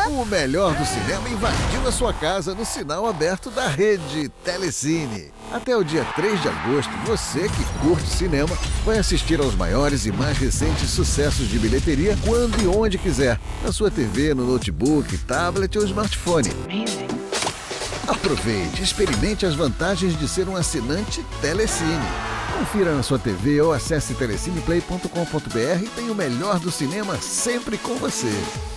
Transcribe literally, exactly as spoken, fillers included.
O melhor do cinema invadiu a sua casa no sinal aberto da rede Telecine. Até o dia três de agosto, você que curte cinema vai assistir aos maiores e mais recentes sucessos de bilheteria quando e onde quiser, na sua T V, no notebook, tablet ou smartphone. Aproveite e experimente as vantagens de ser um assinante Telecine. Confira na sua T V ou acesse telecineplay ponto com ponto br e tenha o melhor do cinema sempre com você.